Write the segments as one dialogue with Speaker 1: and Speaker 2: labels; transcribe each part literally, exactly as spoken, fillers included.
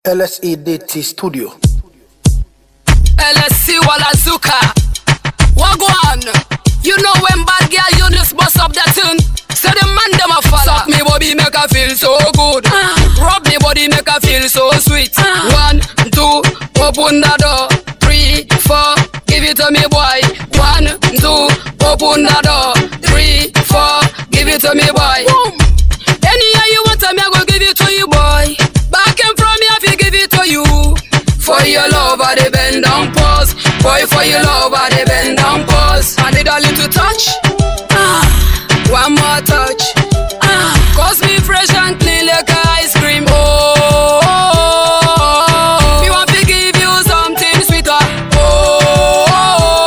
Speaker 1: L S E D T Studio.
Speaker 2: L S C Walazuka. Wagwan. You know when bad girl Unice bust up that tune, so the man dem a follow. Suck me body make her feel so good. uh. Rub me body make her feel so sweet. uh. One, two, open the door. Three, four, give it to me boy. One, two, open the door. Three, four, give it to me boy. Boom. Anyhow you want to me I go give it to you boy. Back and from me I feel give it to you. For your love I dey bend down pause. Boy for your love I dey bend down pause. I need a little touch, ah, one more touch, ah, cause me fresh and clean like ice cream. Oh, oh, oh. Me want to give you something sweeter. Oh, oh,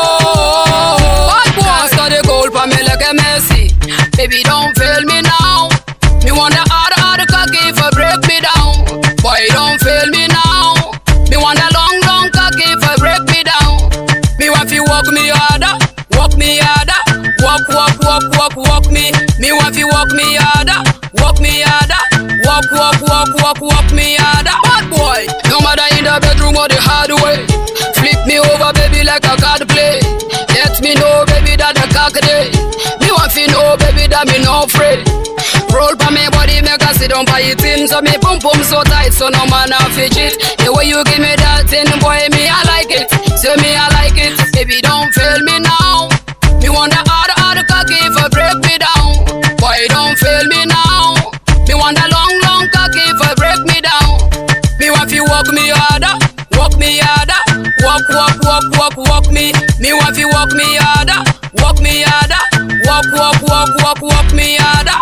Speaker 2: oh. Bad boy, got the gold for me like a Messi. Baby don't fail me now. Me want the hard hard cocky for break me down. Boy don't fail me now. Me want a long long cocky for break me down. Me want to walk me harder, walk me harder, walk walk walk walk walk me. Me want to walk me harder, walk me harder, walk walk walk walk walk me harder. Bad boy, no matter in the bedroom or the hard way. Flip me over baby like a card play. Let me know baby that the cock day. Me want to know baby that me no afraid. Roll pa me body make her sit down by it in. So me pum pum so tight so no man a fidget. The way you give me that thing boy me I like it. Say me I like it. Baby don't fail me now. Me want the hard hard cocky for break me down. Boy don't fail me now. Me want the long long cocky for break me down. Me want you walk me harder, walk me harder, walk walk walk walk walk me. Me want you walk me harder, walk me harder, walk walk walk walk walk me harder.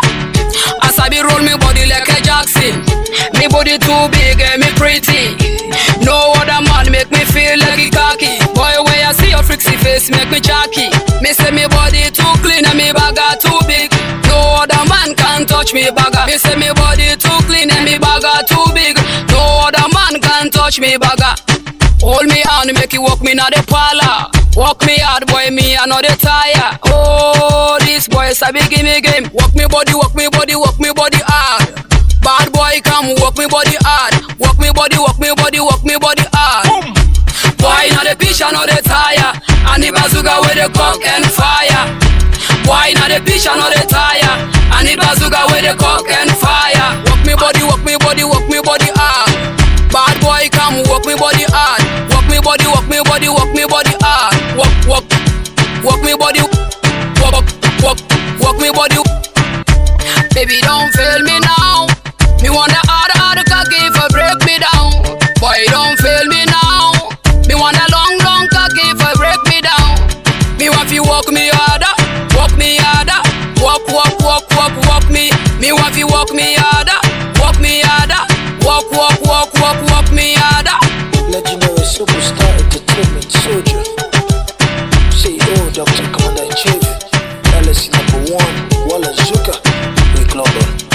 Speaker 2: As I be roll me body like a Jackson. Me body too big and me pretty. No other man make me feel like a cocky. Boy when I see your freaky face make me jockey. Me say me body too clean and me bagger too big. No other man can touch me bagger. Me say me body too clean and me bagger too big. No other man can touch me bagger. Hold me hand make you walk me na the parlor. Walk me hard boy me I know the tire. Oh this boy sabi give me game. Walk me body, walk me body, walk me body hard. Bad boy come walk me body hard. Walk me body, walk me body, walk me body hard. Boom. Boy na the pitch I know the tire. And the bazooka with the cock and fire. Boy na the pitch I know the tire. And the bazooka with the cock and fire. Walk me body, walk me body, walk me body hard. Bad boy come walk me body hard. Walk me body, walk me body, walk me body hard. Walk, walk, walk me body. Walk, walk, walk me body. Baby don't fail me now. Me want the hard hard cocky for break me down. Boy don't fail me now. Me want a long long cocky for break me down. Me want you walk me harder, walk me harder, walk walk walk walk walk me. Me want you walk me harder, walk me harder, walk walk walk walk walk me harder.
Speaker 1: Legendary superstar entertainment soldier. C E O Doctor Commander in Chief. L S E number one Walazuka. We global.